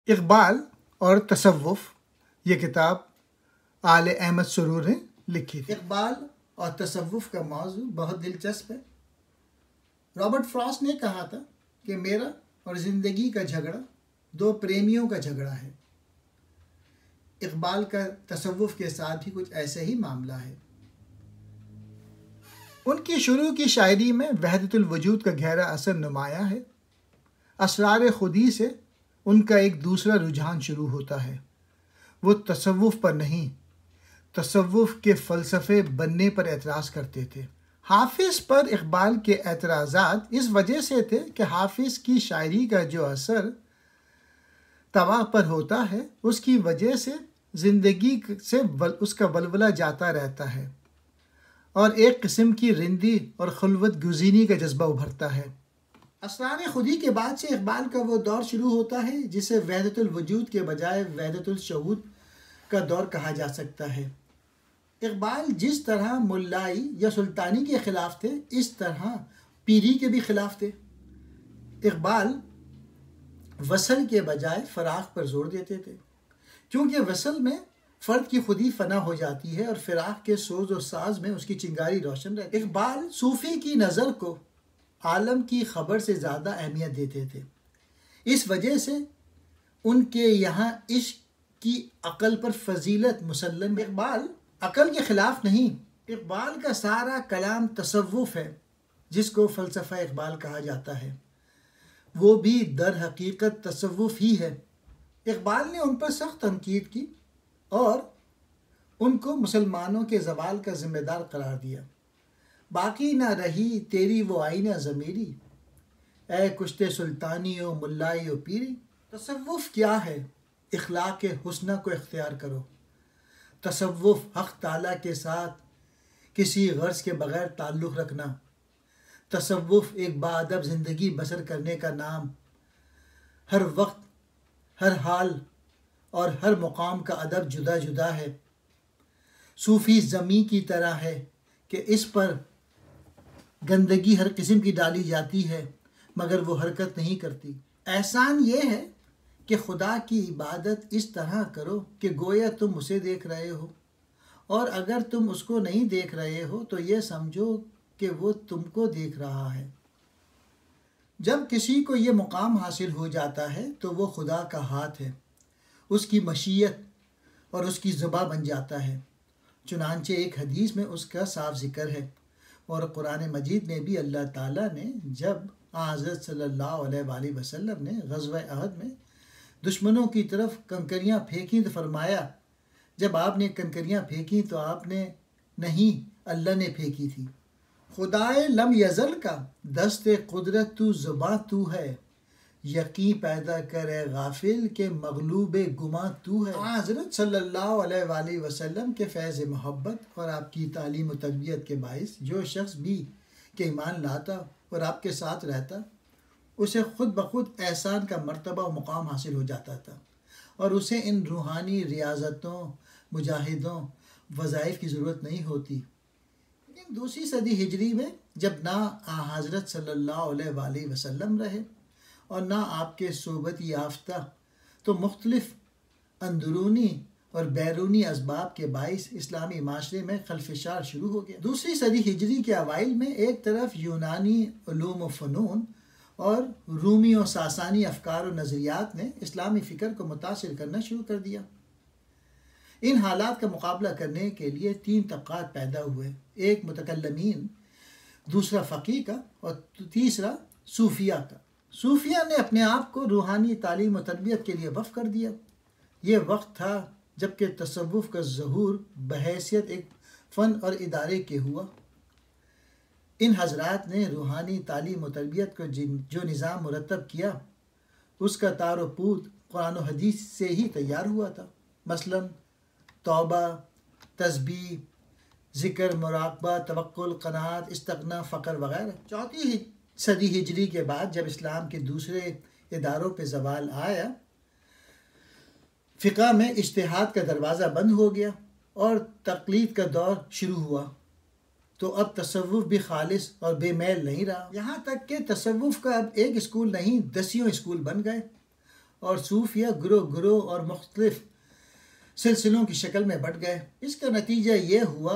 इक़बाल और तसव्वुफ़ ये किताब आले अहमद सुरूर ने लिखी थी। इक़बाल और तसव्वुफ़ का मौजू बहुत दिलचस्प है। रॉबर्ट फ्रॉस्ट ने कहा था कि मेरा और ज़िंदगी का झगड़ा दो प्रेमियों का झगड़ा है। इक़बाल का तसव्वुफ़ के साथ भी कुछ ऐसे ही मामला है। उनकी शुरू की शायरी में वहदतुल वजूद का गहरा असर नुमाया है। असरार खुदी से उनका एक दूसरा रुझान शुरू होता है। वो तसव्वुफ़ पर नहीं, तसव्वुफ़ के फ़लसफ़े बनने पर एतराज़ करते थे। हाफिज़ पर इक़बाल के एतराज़ात इस वजह से थे कि हाफिज़ की शायरी का जो असर तवा पर होता है, उसकी वजह से ज़िंदगी से उसका वलवला जाता रहता है और एक किस्म की रिंदी और खुलवत गुज़ीनी का जज्बा उभरता है। असरार खुदी के बाद से इक़बाल का वो दौर शुरू होता है जिसे वहदतुल वजूद के बजाय वहदतुल शहूद का दौर कहा जा सकता है। इक़बाल जिस तरह मुल्लाई या सुल्तानी के ख़िलाफ़ थे, इस तरह पीरी के भी ख़िलाफ़ थे। इक़बाल वसल के बजाय फ़राक़ पर जोर देते थे, क्योंकि वसल में फ़र्द की खुदी फ़ना हो जाती है और फ़िराक़ के सोज़ और साज़ में उसकी चिंगारी रोशन रहती है। इक़बाल सूफ़ी की नज़र को आलम की ख़बर से ज़्यादा अहमियत देते थे। इस वजह से उनके यहाँ इश्क़ की अक़ल पर फ़जीलत मुसल्लम। इक़बाल अक़ल के ख़िलाफ़ नहीं, इक़बाल का सारा कलाम तसव्वुफ़ है, जिसको फ़लसफ़ा इक़बाल कहा जाता है। वो भी दर हकीकत तसव्वुफ़ ही है। इक़बाल ने उन पर सख्त तनकीद की और उनको मुसलमानों के ज़वाल का ज़िम्मेदार करार दिया। बाकी ना रही तेरी वो आईना ज़मीरी, ए कुश्ते सुल्तानी ओ मुल्लाई ओ पीरी। तसव्वुफ़ क्या है? इख़लाक़ हुस्ना को इख्तियार करो। तसव्वुफ़ हक़ ताला के साथ किसी गर्ज़ के बग़ैर ताल्लुक़ रखना। तसव्वुफ़ एक बाअदब ज़िंदगी बसर करने का नाम। हर वक्त, हर हाल और हर मुकाम का अदब जुदा जुदा है। सूफ़ी ज़मी की तरह है कि इस पर गंदगी हर किस्म की डाली जाती है, मगर वो हरकत नहीं करती। एहसान ये है कि खुदा की इबादत इस तरह करो कि गोया तुम उसे देख रहे हो, और अगर तुम उसको नहीं देख रहे हो तो ये समझो कि वो तुमको देख रहा है। जब किसी को ये मुकाम हासिल हो जाता है तो वो खुदा का हाथ है, उसकी मशीयत और उसकी ज़ुबान बन जाता है। चुनांचे एक हदीस में उसका साफ जिक्र है, और कुरान मजीद में भी अल्लाह ताला ने जब हज़रत सल्लल्लाहु अलैहि वसल्लम ने ग़ज़वा अहद में दुश्मनों की तरफ कंकरियाँ फेंकी तो फरमाया, जब आपने कंकरियाँ फेंकी तो आपने नहीं, अल्लाह ने फेंकी थी। खुदाए लम यज़ल का दस्ते कुदरत तू ज़ुबां तू है, यकीन पैदा करे गाफिल के मगलूबे गुमा तू है। हज़रत सल्लल्लाहु अलैहि वसल्लम के फैज़ मोहब्बत और आपकी तालीम व तरबियत के बाइस जो शख्स भी के ईमान लाता और आपके साथ रहता, उसे ख़ुद ब खुद एहसान का मर्तबा व मुकाम हासिल हो जाता था, और उसे इन रूहानी रियाज़तों, मुजाहिदों, वज़ाइफ की ज़रूरत नहीं होती। लेकिन दूसरी सदी हिजरी में जब ना हज़रत सल्लल्लाहु अलैहि वसल्लम रहे और ना आपके सोबत याफ्ता, तो मुख्तलिफ अंदरूनी और बैरूनी असबाब के बाइस इस्लामी माशरे में खलफिशार शुरू हो गया। दूसरी सदी हिजरी के अवाइल में एक तरफ यूनानी उलूम व फ़नून और रूमी और सासानी अफकार और नज़रियात ने इस्लामी फ़िक्र को मुतासिर करना शुरू कर दिया। इन हालात का मुकाबला करने के लिए तीन तबक़ात पैदा हुए, एक मुतकल्लिमीन, दूसरा फ़क़ीह का और तीसरा सूफिया का। सूफिया ने अपने आप को रूहानी तालीम और तरबियत के लिए वक़्फ़ कर दिया। ये वक्त था जबकि तसव्वुफ़ का ज़हूर बहैसियत एक फ़न और इदारे के हुआ। इन हज़रात ने रूहानी तालीम और तरबियत को जो निज़ाम मुरतब किया, उसका तार पूत कुरान और हदीस से ही तैयार हुआ था। मसलन तौबा, तस्बीह, ज़िक्र, मुराक़बा, तवक्कुल, क़नाअत, इस्तिग़ना, फ़क़्र वग़ैरह। चौथी सदी हिजरी के बाद जब इस्लाम के दूसरे इदारों पे ज़वाल आया, फ़िक़्ह में इज्तिहाद का दरवाज़ा बंद हो गया और तक़लीद का दौर शुरू हुआ, तो अब तसव्वुफ़ भी खालिस और बेमेल नहीं रहा। यहाँ तक कि तसव्वुफ़ का अब एक स्कूल नहीं, दसियों स्कूल बन गए और सूफिया ग्रोह ग्रोह और मुख्तलिफ सिलसिलों की शक्ल में बट गए। इसका नतीजा ये हुआ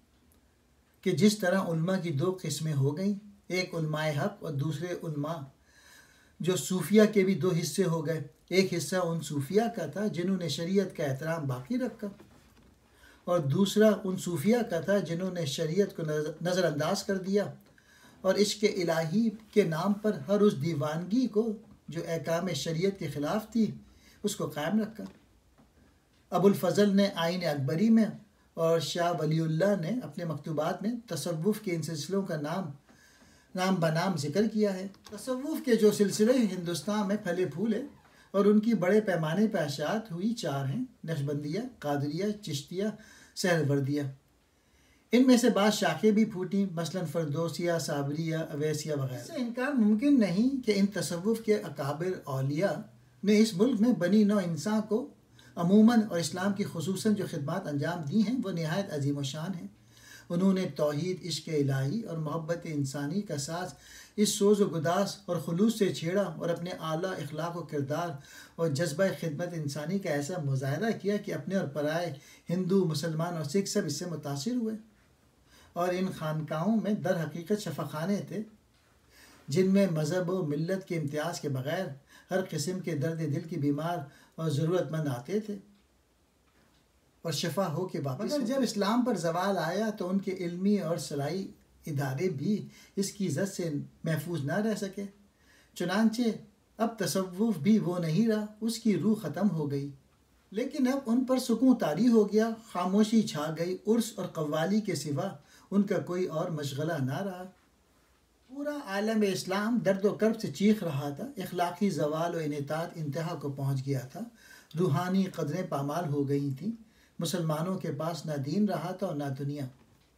कि जिस तरह उल्मा की दो किस्में हो गईं, एक उल्माए हक और दूसरे उल्मा जो सूफिया के भी दो हिस्से हो गए। एक हिस्सा उन सूफिया का था जिन्होंने शरीयत का एहतराम बाकी रखा, और दूसरा उन सूफिया का था जिन्होंने शरीयत को नज़रअंदाज कर दिया और इश्क इलाही के नाम पर हर उस दीवानगी को जो अहकाम शरीयत के ख़िलाफ़ थी उसको कायम रखा। अबुल फजल ने आइन अकबरी में और शाह वलीउल्लाह ने अपने मकतूबात में तसव्वुफ़ के इन सिलसिलों का नाम बनाम जिक्र किया है। तसव्वुफ़ के जो सिलसिले हिंदुस्तान में फले फूले और उनकी बड़े पैमाने पर अशात हुई चार हैं: नक्शबंदिया, कादरिया, चिश्तिया, सहरवर्दिया। इनमें से बाद शाखें भी फूटी, मसलन फरदोसिया, साबरिया, अवैसिया वगैरह। इससे इनकार मुमकिन नहीं कि इन तसव्वुफ़ के अकाबिर औलिया ने इस मुल्क में बनी नौ इंसान को अमूमन और इस्लाम की खुसूसन जो खिदमत अंजाम दी हैं वो नहायत अजीम शान हैं। उन्होंने तौहीद, इश्क इलाही और मोहब्बत इंसानी का साज इस सोज़ व गुदास और खुलूस से छेड़ा और अपने आला इखलाक व किरदार और जज्बा खिदमत इंसानी का ऐसा मुजाहरा किया कि अपने और पराए हिंदू, मुसलमान और सिख सब इससे मुतासिर हुए। और इन खानकाहों में दर हकीकत शफ़ाखाने थे जिनमें मज़हब व मिल्लत के इम्तियाज़ के बग़ैर हर किस्म के दर्द दिल के बीमार और ज़रूरतमंद आते थे और शफा हो के वापस। मगर जब इस्लाम पर ज़वाल आया तो उनके इल्मी और सलाई इदारे भी इसकी इज़्ज़त से महफूज ना रह सके। चुनांचे अब तसव्वुफ़ भी वो नहीं रहा, उसकी रूह ख़त्म हो गई। लेकिन अब उन पर सुकून तारी हो गया, खामोशी छा गई, उर्स और कव्वाली के सिवा उनका कोई और मशगला ना रहा। पूरा आलम इस्लाम दर्द व कर्ब से चीख रहा था, इखलाकी ज़वाल व इनेतात इंतहा को पहुँच गया था, रूहानी कदरें पामाल हो गई थीं, मुसलमानों के पास ना दीन रहा था और ना दुनिया।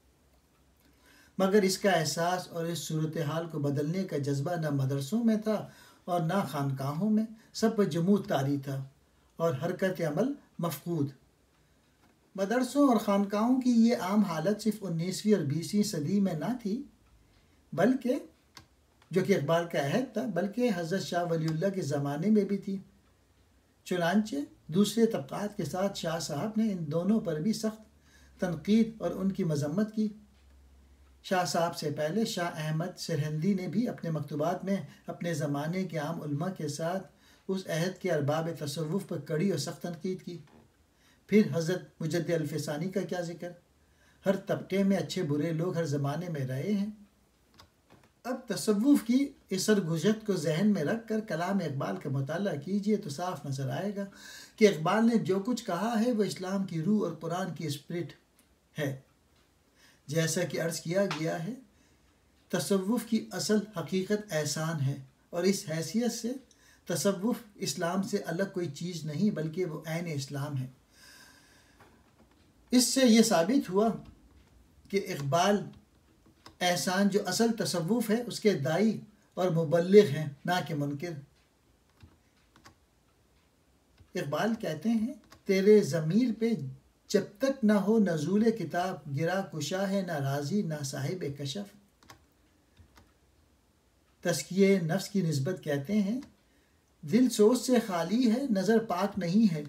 मगर इसका एहसास और इस सूरत हाल को बदलने का जज्बा न मदरसों में था और ना खानकाहों में, सब पर जमूद तारी था और हरकत अमल मफकूद। मदरसों और खानकाहों की ये आम हालत सिर्फ 19वीं और 20वीं सदी में ना थी, बल्कि जो कि इकबाल का अहद था, बल्कि हज़रत शाह वलीउल्लाह के ज़माने में भी थी। चुनांचे दूसरे तबक़ात के साथ शाह साहब ने इन दोनों पर भी सख्त तनकीद और उनकी मजम्मत की। शाह साहब से पहले शाह अहमद सरहिंदी ने भी अपने मकतूबात में अपने ज़माने के आम उलमा के साथ उस अहद के अरबाब तसव्वुफ़ पर कड़ी और सख्त तनकीद की। फिर हज़रत मुजद्दिद अल-फ़सानी का क्या ज़िक्र, हर तबके में अच्छे बुरे लोग हर ज़माने में रहे हैं। अब तसव्वुफ़ की इस सरगुज़श्त को जहन में रख कर कलाम इकबाल का मुताला कीजिए तो साफ नज़र आएगा कि इकबाल ने जो कुछ कहा है वो इस्लाम की रूह और कुरान की स्पिरिट है। जैसा कि अर्ज़ किया गया है, तसव्वुफ़ की असल हकीकत एहसान है और इस हैसियत से तसव्वुफ़ इस्लाम से अलग कोई चीज़ नहीं बल्कि वो ऐन इस्लाम है। इससे ये साबित हुआ कि इकबाल एहसान जो असल तसव्वुफ़ है उसके दाई और मुबल्लिग़ हैं, ना कि मुनकिर। इकबाल कहते हैं, तेरे ज़मीर पे जब तक ना हो नज़ूल किताब, गिरा कुशा है ना राज़ी ना साहिब कशफ। तस्किये नफ्स की निस्बत कहते हैं, दिल सोच से खाली है, नज़र पाक नहीं है,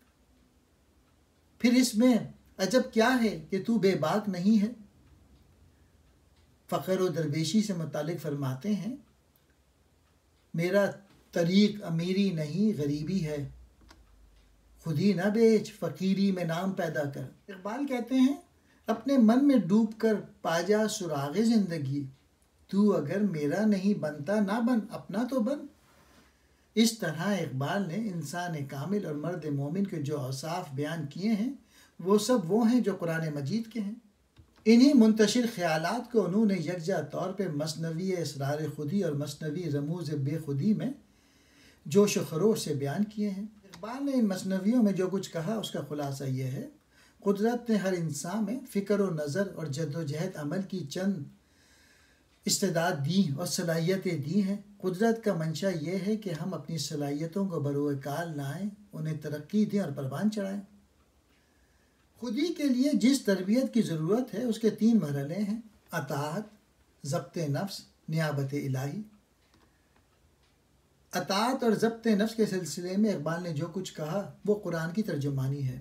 फिर इसमें अजब क्या है कि तू बेबाक नहीं है। फ़ख्र व दरवेशी से मुतालिक फरमाते हैं, मेरा तरीक़ अमीरी नहीं गरीबी है, खुदी न बेच फ़कीरी में नाम पैदा कर। इकबाल कहते हैं, अपने मन में डूब कर पाजा सुराग़े ज़िंदगी, तू अगर मेरा नहीं बनता ना बन, अपना तो बन। इस तरह इकबाल ने इंसान कामिल और मर्द मोमिन के जो औसाफ बयान किए हैं वो सब वो हैं जो कुरान मजीद के हैं। इन्हीं मुंतशिर ख़यालात को उन्होंने यकजा तौर पर मसनवी इसरार खुदी और मसनवी रमूज़ बेखुदी में जोश व खरोश से बयान किए हैं। इकबाल ने इन मसनवियों में जो कुछ कहा उसका खुलासा यह है, कुदरत ने हर इंसान में फ़िक्र व नज़र और जद्दोजहद अमल की चंद इस्तेदाद दी और सलाहियतें दी हैं। कुदरत का मंशा ये है कि हम अपनी सलाहियतों को बरोएकाल लाएँ, उन्हें तरक्की दें और परवान चढ़ाएँ। खुदी के लिए जिस तरबियत की ज़रूरत है उसके 3 मरहले हैं: अताअत, ज़ब्त नफ्स, नियाबत इलाही। अतात और ज़ब्त नफ्स के सिलसिले में इकबाल ने जो कुछ कहा वो कुरान की तर्जुमानी है।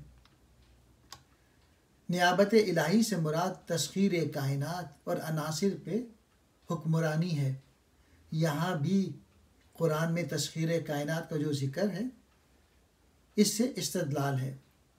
नियाबत इलाही से मुराद तस्खीर कायनात और अनासिर पे हुक्मरानी है। यहाँ भी कुरान में तस्खीर कायनात का जो ज़िक्र है इससे इस्तदलाल है।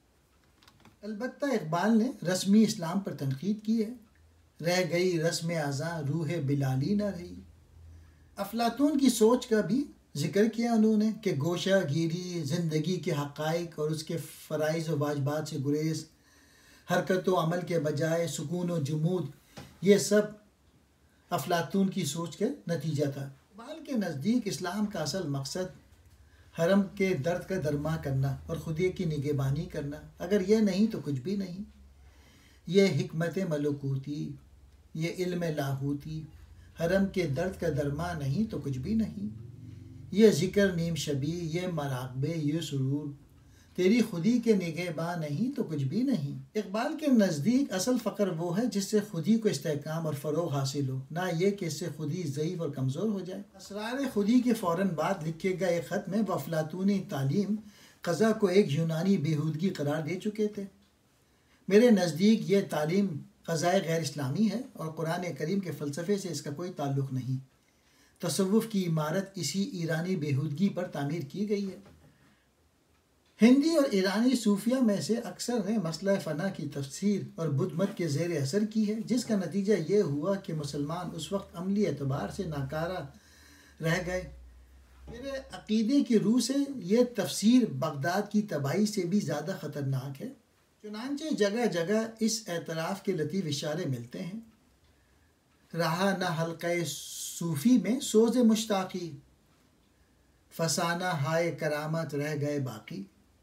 अलबत्ता इकबाल ने रस्मी इस्लाम पर तनकीद की है। रह गई रस्म आज़ा रूह बिलाली न रही। अफलातून की सोच का भी जिक्र किया उन्होंने कि गोशा गिरी, ज़िंदगी के हक़ाइक़ और उसके फ़राइज़ व वाजबात से गुरेज़, हरकत व अमल के बजाय सुकून व जुमूद, ये सब अफलातून की सोच का नतीजा था। इकबाल के नज़दीक इस्लाम का असल मकसद हरम के दर्द का दरमा करना और खुदी की निगहबानी करना। अगर यह नहीं तो कुछ भी नहीं। ये हिकमत मलकूती, ये इल्म लाहूती, हरम के दर्द का दरमा नहीं तो कुछ भी नहीं। ये ज़िक्र नीम शबी, ये मराक़बे, ये सुरूर, तेरी खुदी के निगहबान नहीं तो कुछ भी नहीं। इकबाल के नज़दीक असल फ़क्र वो है जिससे खुदी को इस्तेहकाम और फ़रोग़ हासिल हो, ना ये कि इससे खुदी ज़ईफ़ और कमज़ोर हो जाए। असरार खुदी के फ़ौरन बाद लिखे गए ख़त में अफलातूनी तालीम क़ज़ा को एक यूनानी बेहूदगी करार दे चुके थे। मेरे नज़दीक ये तालीम क़ज़ाए गैर इस्लामी है और कुरान करीम के फ़लसफ़े से इसका कोई ताल्लुक़ नहीं। तसव्वुफ़ की इमारत इसी ईरानी बेहूदगी पर तामीर की गई है। हिंदी और ईरानी सूफिया में से अक्सर ने मसला फ़ना की तफसीर और बुद्ध मत के ज़ेर असर की है, जिसका नतीजा ये हुआ कि मुसलमान उस वक्त अमली एतबार से नाकारा रह गए। मेरे अक़ीदे की रूह से ये तफसीर बगदाद की तबाही से भी ज़्यादा ख़तरनाक है। चुनांचे जगह जगह इस एतराफ़ के लतीफ़ इशारे मिलते हैं। रहा न हल्क़े सूफ़ी में सोज़ मुश्ताक़ी, फसाना हाय करामत रह गए बाकी।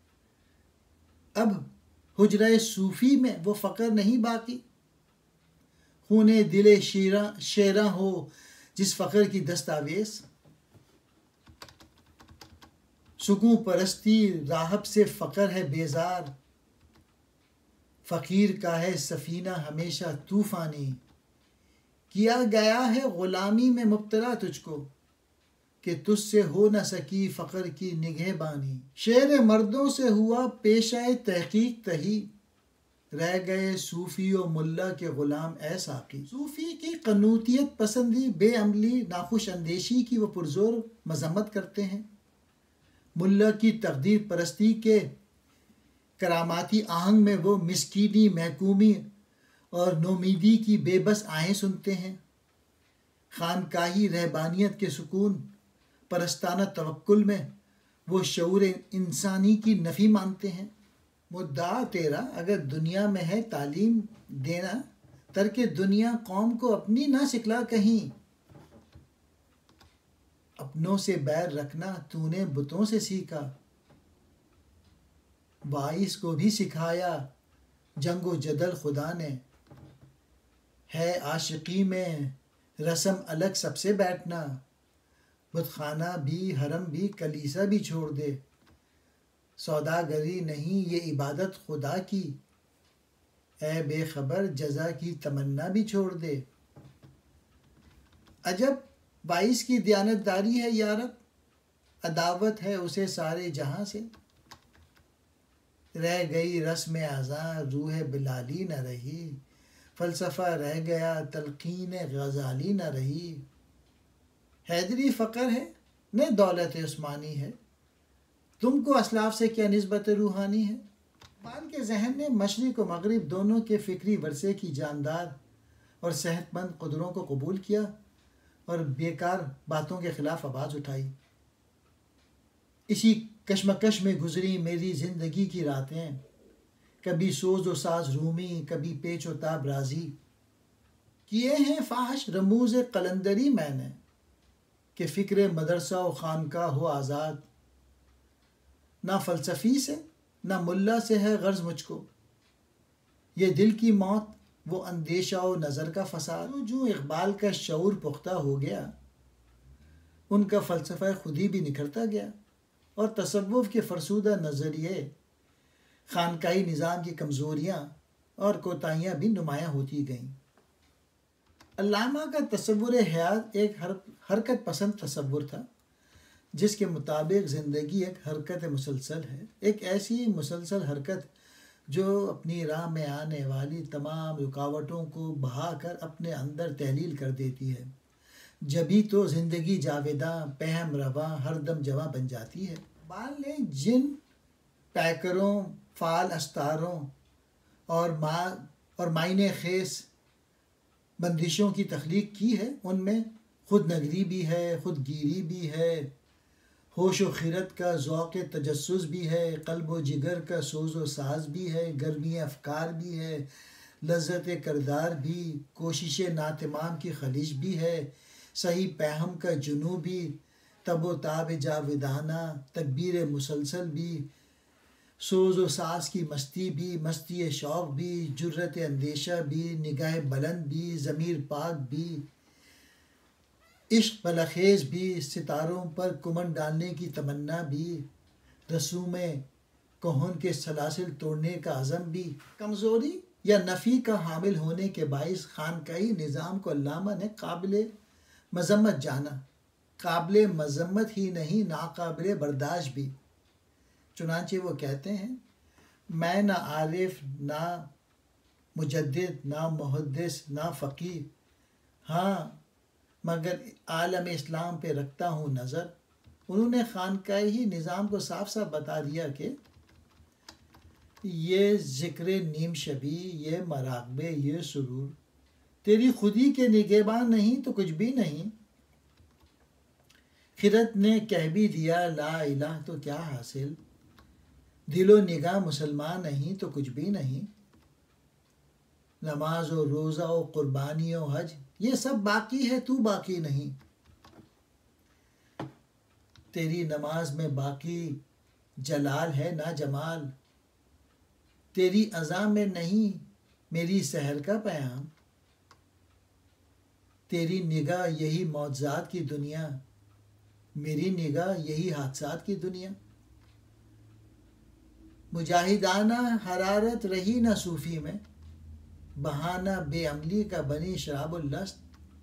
अब हुजरे सूफ़ी में वो फ़क्र नहीं बाकी। खूने दिले शेरा हो जिस फ़क्र की दस्तावेज़। सुकून परस्ती राहब से फ़क्र है बेजार। फ़कीर का है सफ़ीना हमेशा तूफ़ानी। किया गया है ग़ुलामी में मुब्तला तुझको, कि तुझसे हो न सकी फ़क्र की निगहबानी। शेर मर्दों से हुआ पेशाए तहक़ीक़ तही, रह गए सूफ़ी व मुल्ला के ग़ुलाम ए साक़ी। सूफ़ी की क़नूतियत पसंदी, बेअमली, नाखुश अंदेशी की वो पुरज़ोर मज़म्मत करते हैं। मुल्ला की तक़दीर परस्ती के करामाती आहंग में वो मिस्कीनी, महकूमी और नोमीदी की बेबस आहें सुनते हैं। खानकाही रहबानियत के सुकून परस्ताना तवक्कुल में वो शऊर इंसानी की नफ़ी मानते हैं। मुद्दा तेरा अगर दुनिया में है तालीम देना, तर्के दुनिया कौम को अपनी ना सिखला कहीं। अपनों से बैर रखना तूने बुतों से सीखा, वाइस को भी सिखाया जंगो जदल खुदा ने। है आशिकी में रस्म अलग सबसे बैठना, बुतखाना भी हरम भी कलीसा भी छोड़ दे। सौदागरी नहीं ये इबादत खुदा की, ए बेखबर जज़ा की तमन्ना भी छोड़ दे। अजब वाइस की दयानतदारी है यारब, अदावत है उसे सारे जहां से। रह गई रस्म आज़ा रूह बिलाली न रही, फ़लसफ़ा रह गया तलक़ीन गज़ाली न रही। हैदरी फ़क्र है न दौलत उस्मानी है, तुमको असलाफ से क्या निस्बत रूहानी है। इकबाल के जहन ने मशरिक़ व मग़रिब दोनों के फ़िक्री वर्से की जानदार और सेहतमंद क़दरों को कबूल किया और बेकार बातों के ख़िलाफ़ आवाज़ उठाई। इसी कश्मकश में गुज़री मेरी ज़िंदगी की रातें, कभी सोज़ व साज़ रूमी, कभी पेच व ताब राज़ी। किए हैं फ़ाहश रमूज़ कलंदरी मैंने, कि फ़िक्र मदरसा व ख़ानका हो आज़ाद। ना फ़लसफ़ी से ना मुल्ला से है गर्ज़ मुझको, ये दिल की मौत वो अंदेशा व नज़र का फ़साद। जो इक़बाल का शऊर पुख्ता हो गया, उनका फ़लसफ़ा खुदी भी निखरता गया और तसव्वुफ़ के फ़रसूदा नज़रिए, ख़ानकाही निज़ाम की कमज़ोरियाँ और कोताहियाँ भी नुमायाँ होती गईं। अल्लामा का तसव्वुर हयात एक हरकत पसंद तसव्वुर था, जिसके मुताबिक ज़िंदगी एक हरकत मुसलसल है, एक ऐसी मुसलसल हरकत जो अपनी राह में आने वाली तमाम रुकावटों को बहाकर अपने अंदर तहलील कर देती है। जभी तो ज़िंदगी जावेदा पहम रवा हरदम जवा बन जाती है। इकबाल ने जिन पैकरों, फाल अस्तारों और मायने खेस बंदिशों की तख्लीक की है, उनमें खुद नगरी भी है, खुद गिरी भी है, होश व खिरत का ज़ौक़ तजस्सुस भी है, क़ल्ब व जिगर का सोज़ व साज़ भी है, गर्मी अफ़कार भी है, लज़्ज़त करदार भी, कोशिश नातमाम की खलिश भी है, सही पहम का जुनू भी, तब व ताब जाविदाना तकबीर मुसलसल भी, सोज़ व साज़ की मस्ती भी, मस्ती शौक़ भी, जुर्रत अंदेशा भी, निगाह बुलंद भी, ज़मीर पाक भी, इश्क बलखेज़ भी, सितारों पर कुमन डालने की तमन्ना भी, रसूम कौन के सलासिल तोड़ने का अज़म भी। कमज़ोरी या नफ़ी का हामिल होने के बाइस खानकाही निज़ाम को अल्लामा ने काबिल मज़म्मत जाना, काबिल मज़म्मत ही नहीं नाकाबिल बर्दाश्त भी। चुनांचे वो कहते हैं, मैं ना आरिफ, ना मुजद्दिद, ना मुहद्दिस, ना फ़कीह, हाँ मगर आलम इस्लाम पे रखता हूँ नज़र। उन्होंने खानकाही निज़ाम को साफ साफ बता दिया कि ये ज़िक्र नीम शबी, ये मराक़बे, ये सुरूर तेरी खुदी के निगहबान नहीं तो कुछ भी नहीं। खिरत ने कह भी दिया ला इलाह तो क्या हासिल, दिलो निगाह मुसलमान नहीं तो कुछ भी नहीं। नमाज और रोज़ा और कुर्बानी और हज ये सब बाकी है, तू बाकी नहीं। तेरी नमाज में बाकी जलाल है ना जमाल, तेरी अज़ा में नहीं मेरी सहर का पैगाम। तेरी निगाह यही मौज़ात की दुनिया, मेरी निगाह यही हादसात की दुनिया। मुजाहिदाना हरारत रही ना सूफ़ी में, बहाना बेअमली का बनी शराबुल्लस्त।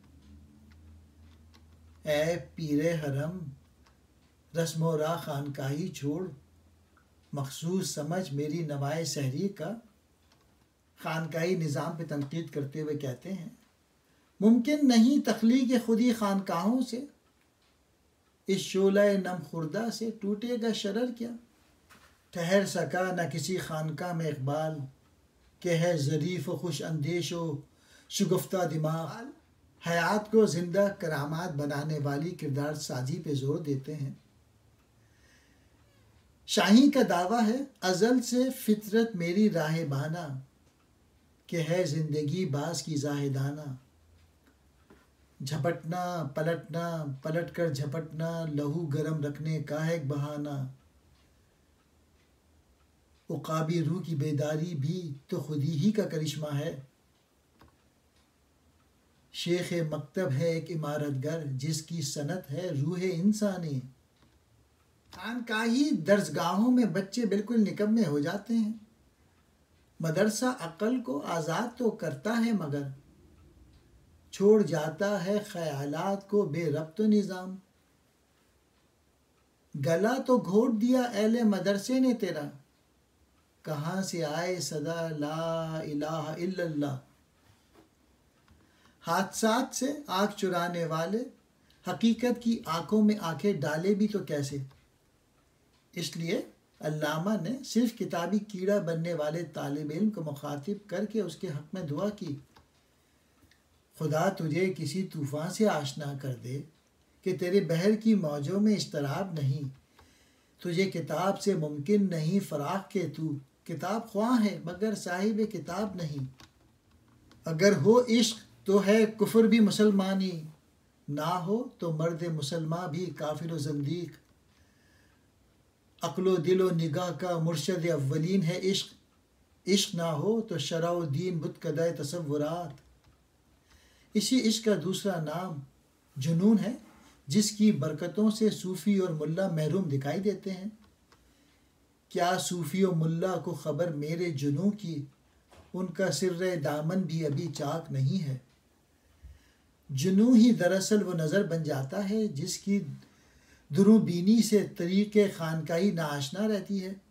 ए पीरे हरम रस्म रा खानकाही छोड़, मखसूस समझ मेरी नवाए सहरी का। खानकाही निज़ाम पे तनकीद करते हुए कहते हैं, मुमकिन नहीं तख्लीक खुदी खानकाहों से, इस शोला नम खुर्दा से टूटेगा शरर क्या। ठहर सका न किसी खानका में इकबाल, के है ज़रीफ़ व खुश अंदेश व शुगुफ्ता दिमाग। हयात को ज़िंदा करामात बनाने वाली किरदार साजी पे ज़ोर देते हैं। शाही का दावा है अज़ल से फितरत मेरी राहबाना, के है ज़िंदगी बास की जाहिदाना। झपटना पलटना पलट कर झपटना, लहू गरम रखने का है एक बहाना। उकाबी रूह की बेदारी भी तो खुदी ही का करिश्मा है। शेख मकतब है एक इमारतगर, जिसकी सनत है रूह इंसानी। खानकाही दर्सगाहों में बच्चे बिल्कुल निकम्मे हो जाते हैं। मदरसा अक्ल को आज़ाद तो करता है मगर छोड़ जाता है ख्यालात को बेरब्त निज़ाम। गला तो घोट दिया अहले मदरसे ने तेरा, कहाँ से आए सदा ला इलाहा इल्लल्लाह। हादसात से आँख चुराने वाले हकीकत की आँखों में आंखें डाले भी तो कैसे। इसलिए अल्लामा ने सिर्फ किताबी कीड़ा बनने वाले तालिब इल्म को मुखातिब करके उसके हक़ में दुआ की, खुदा तुझे किसी तूफ़ान से आशना कर दे कि तेरे बहर की मौजों में इस्तराब नहीं। तुझे किताब से मुमकिन नहीं फ़राक़ के तू किताब ख्वाह है मगर साहिब किताब नहीं। अगर हो इश्क तो है कुफ्र भी मुसलमानी, ना हो तो मर्द मुसलमान भी काफिर व ज़ंदीक। अक्लो दिलो निगाह का मुर्शद अव्वलीन है इश्क, इश्क ना हो तो शरा व दीन बुतकदा तसव्वुरात। इसी इश्क का दूसरा नाम जुनून है, जिसकी बरकतों से सूफ़ी और मुल्ला महरूम दिखाई देते हैं। क्या सूफ़ी और मुल्ला को ख़बर मेरे जुनून की, उनका सिर्रे दामन भी अभी चाक नहीं है। जुनून ही दरअसल वो नज़र बन जाता है जिसकी दुरूबीनी से तरीक़े खानकाई नाआशना रहती है।